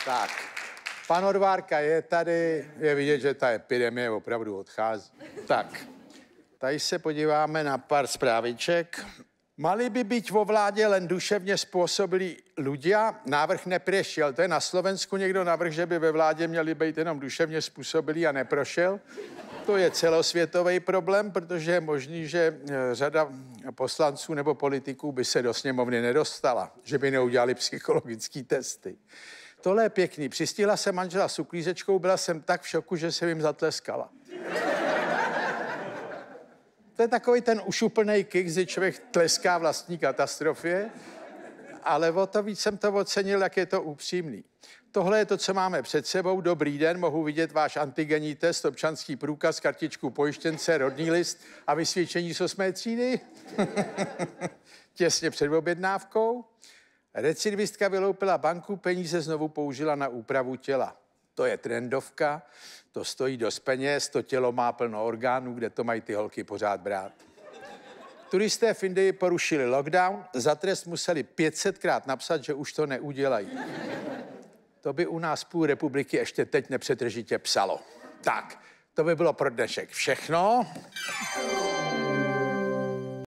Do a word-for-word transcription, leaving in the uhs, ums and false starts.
Tak, pan Odvárka je tady, je vidět, že ta epidemie opravdu odchází. Tak, tady se podíváme na pár zpráviček. Mali by být vo vládě len duševně způsobilí ľudia, návrh neprošel. To je na Slovensku někdo navrh, že by ve vládě měli být jenom duševně způsobilí a neprošel. To je celosvětový problém, protože je možný, že řada poslanců nebo politiků by se do sněmovny nedostala, že by neudělali psychologické testy. Tohle je pěkný. Přistihla jsem manžela s uklízečkou, byla jsem tak v šoku, že jsem jim zatleskala. To je takový ten ušuplnej kick, kdy člověk tleská vlastní katastrofě, ale o to víc jsem to ocenil, jak je to upřímný. Tohle je to, co máme před sebou. Dobrý den, mohu vidět váš antigenní test, občanský průkaz, kartičku pojištěnce, rodný list a vysvědčení z osmé třídy. Těsně před objednávkou. Recidivistka vyloupila banku, peníze znovu použila na úpravu těla. To je trendovka, to stojí dost peněz, to tělo má plno orgánů, kde to mají ty holky pořád brát. Turisté v Indii porušili lockdown, za trest museli pět setkrát napsat, že už to neudělají. To by u nás půl republiky ještě teď nepřetržitě psalo. Tak, to by bylo pro dnešek všechno.